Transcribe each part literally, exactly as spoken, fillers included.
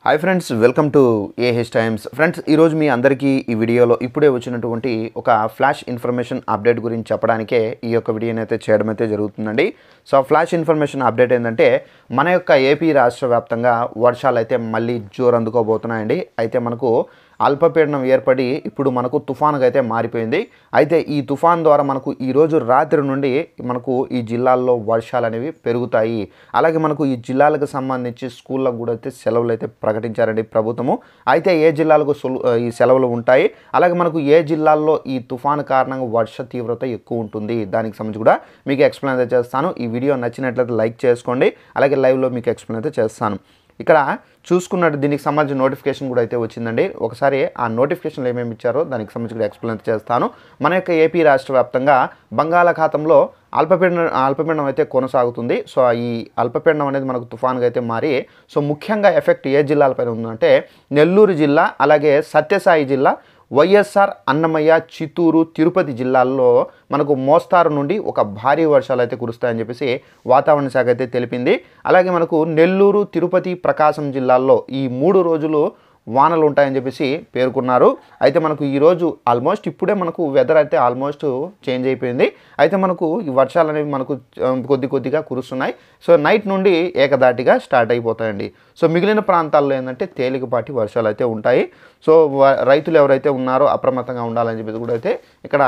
Hi friends, welcome to AH times. Friends, ఈరోజు మీ అందరికీ ఈ వీడియోలో ఇప్పుడే వచ్చినటువంటి ఒక ఫ్లాష్ ఇన్ఫర్మేషన్ అప్డేట్ గురించి చెప్పడానికే ఈ యొక్క వీడియోని అయితే చేయడం అయితే జరుగుతుందండి. సో ఫ్లాష్ ఇన్ఫర్మేషన్ అప్డేట్ ఏంటంటే మన యొక్క ఏపీ రాష్ట్ర వ్యాప్తంగా వర్షాలు అయితే మళ్ళీ జోరు అందుకోబోతున్నాయండి. అయితే మనకు అల్పపీడనం ఏర్పడి ఇప్పుడు మనకు తుఫానుగా అయితే మారిపోయింది. అయితే ఈ తుఫాన్ ద్వారా మనకు ఈరోజు రాత్రి నుండి మనకు ఈ జిల్లాల్లో వర్షాలు అనేవి పెరుగుతాయి. అలాగే మనకు ఈ జిల్లాలకు సంబంధించి స్కూళ్ళకు కూడా అయితే సెలవులు అయితే ప్రకటించారండి ప్రభుత్వము. అయితే ఏ జిల్లాలకు ఈ సెలవులు ఉంటాయి, అలాగే మనకు ఏ జిల్లాల్లో ఈ తుఫాను కారణంగా వర్ష తీవ్రత ఎక్కువ ఉంటుంది, దానికి సంబంధించి కూడా మీకు ఎక్స్ప్లెయిన్ అయితే చేస్తాను. ఈ వీడియో నచ్చినట్లయితే లైక్ చేసుకోండి, అలాగే లైవ్లో మీకు ఎక్స్ప్లెయిన్ అయితే చేస్తాను. ఇక్కడ చూసుకున్నట్టు దీనికి సంబంధించిన నోటిఫికేషన్ కూడా అయితే వచ్చిందండి. ఒకసారి ఆ నోటిఫికేషన్లు ఏమేమి ఇచ్చారో దానికి సంబంధించి కూడా ఎక్స్ప్లెయిన్ చేస్తాను. మన యొక్క ఏపీ రాష్ట్ర వ్యాప్తంగా బంగాళాఖాతంలో అల్పపీడనం అల్పపీడనం అయితే కొనసాగుతుంది. సో ఈ అల్పపీడనం అనేది మనకు తుఫాన్గా అయితే మారి సో ముఖ్యంగా ఎఫెక్ట్ ఏ జిల్లాలపైన ఉందంటే నెల్లూరు జిల్లా, అలాగే సత్యసాయి జిల్లా, వైఎస్ఆర్, అన్నమయ్య, చిత్తూరు, తిరుపతి జిల్లాల్లో మనకు మోస్తారు నుండి ఒక భారీ వర్షాలు అయితే కురుస్తాయని చెప్పేసి వాతావరణ శాఖ అయితే తెలిపింది. అలాగే మనకు నెల్లూరు, తిరుపతి, ప్రకాశం జిల్లాల్లో ఈ మూడు రోజులు వానలు ఉంటాయని చెప్పేసి పేర్కొన్నారు. అయితే మనకు ఈరోజు ఆల్మోస్ట్ ఇప్పుడే మనకు వెదర్ అయితే ఆల్మోస్ట్ చేంజ్ అయిపోయింది. అయితే మనకు ఈ వర్షాలు అనేవి మనకు కొద్ది కొద్దిగా కురుస్తున్నాయి. సో నైట్ నుండి ఏకదాటిగా స్టార్ట్ అయిపోతాయండి. సో మిగిలిన ప్రాంతాల్లో ఏంటంటే తేలికపాటి వర్షాలు అయితే ఉంటాయి. సో రైతులు ఎవరైతే ఉన్నారో అప్రమత్తంగా ఉండాలని చెప్పేసి కూడా అయితే ఇక్కడ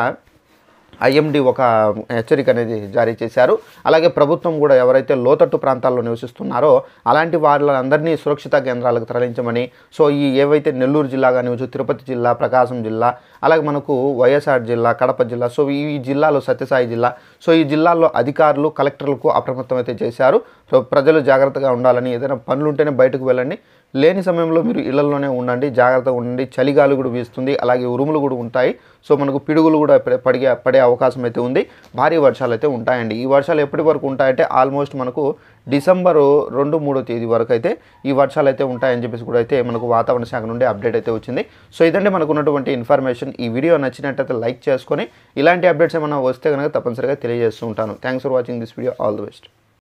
ఐఎండీ ఒక హెచ్చరిక అనేది జారీ చేశారు. అలాగే ప్రభుత్వం కూడా ఎవరైతే లోతట్టు ప్రాంతాల్లో నివసిస్తున్నారో అలాంటి వాళ్ళందరినీ సురక్షిత కేంద్రాలకు తరలించమని, సో ఈ ఏవైతే నెల్లూరు జిల్లా కానివచ్చు, తిరుపతి జిల్లా, ప్రకాశం జిల్లా, అలాగే మనకు వైఎస్ఆర్ జిల్లా, కడప జిల్లా, సో ఈ జిల్లాలో సత్యసాయి జిల్లా, సో ఈ జిల్లాల్లో అధికారులు, కలెక్టర్లకు అప్రమత్తం అయితే చేశారు. సో ప్రజలు జాగ్రత్తగా ఉండాలని, ఏదైనా పనులు ఉంటేనే బయటకు వెళ్ళండి, లేని సమయంలో మీరు ఇళ్లలోనే ఉండండి, జాగ్రత్తగా ఉండండి. చలిగాలు కూడా వీస్తుంది, అలాగే ఉరుములు కూడా ఉంటాయి. సో మనకు పిడుగులు కూడా పడే పడే అవకాశం అయితే ఉంది. భారీ వర్షాలు అయితే ఉంటాయండి. ఈ వర్షాలు ఎప్పటి వరకు ఉంటాయంటే ఆల్మోస్ట్ మనకు డిసెంబరు రెండు మూడో తేదీ వరకు అయితే ఈ వర్షాలు అయితే ఉంటాయని చెప్పేసి కూడా అయితే మనకు వాతావరణ శాఖ నుండి అప్డేట్ అయితే వచ్చింది. సో ఇదంటే మనకు ఉన్నటువంటి ఇన్ఫర్మేషన్. ఈ వీడియో నచ్చినట్టయితే లైక్ చేసుకొని ఇలాంటి అప్డేట్స్ ఏమైనా వస్తే కనుక తప్పనిసరిగా తెలియజేస్తూ ఉంటాను. Thanks for watching this video. All the best.